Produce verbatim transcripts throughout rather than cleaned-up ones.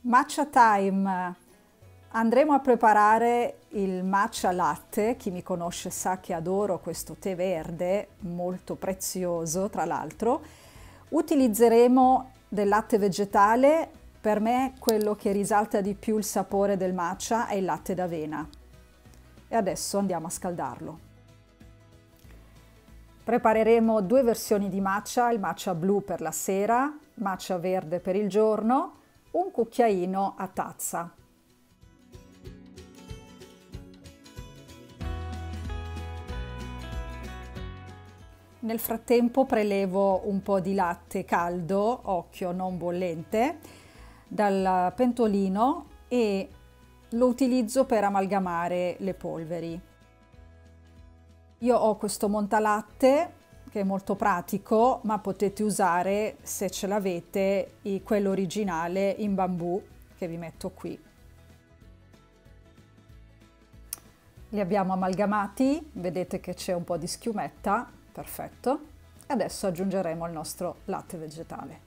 Matcha time! Andremo a preparare il matcha latte. Chi mi conosce sa che adoro questo tè verde, molto prezioso tra l'altro. Utilizzeremo del latte vegetale. Per me quello che risalta di più il sapore del matcha è il latte d'avena. E adesso andiamo a scaldarlo. Prepareremo due versioni di matcha, il matcha blu per la sera, matcha verde per il giorno, un cucchiaino a tazza. Nel frattempo prelevo un po' di latte caldo, occhio non bollente, dal pentolino e lo utilizzo per amalgamare le polveri. Io ho questo montalatte che è molto pratico, ma potete usare, se ce l'avete, quello originale in bambù che vi metto qui. Li abbiamo amalgamati, vedete che c'è un po' di schiumetta, perfetto. Adesso aggiungeremo il nostro latte vegetale.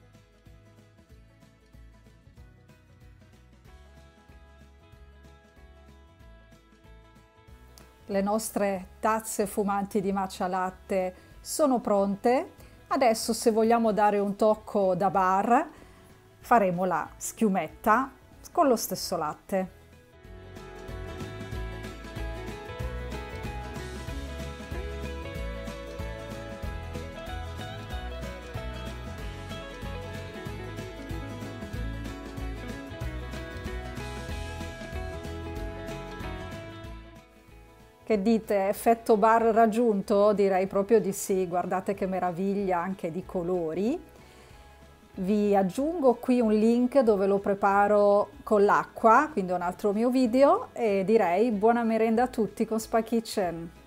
Le nostre tazze fumanti di matcha latte sono pronte. Adesso, se vogliamo dare un tocco da bar, faremo la schiumetta con lo stesso latte. Che dite, effetto bar raggiunto? Direi proprio di sì, guardate che meraviglia anche di colori. Vi aggiungo qui un link dove lo preparo con l'acqua, quindi un altro mio video, e direi buona merenda a tutti con Spy Kitchen.